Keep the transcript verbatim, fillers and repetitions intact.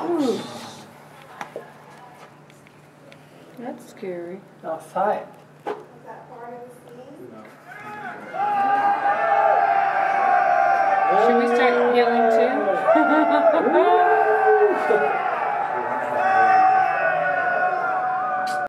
Ooh. That's scary. Outside. Should we start yelling too?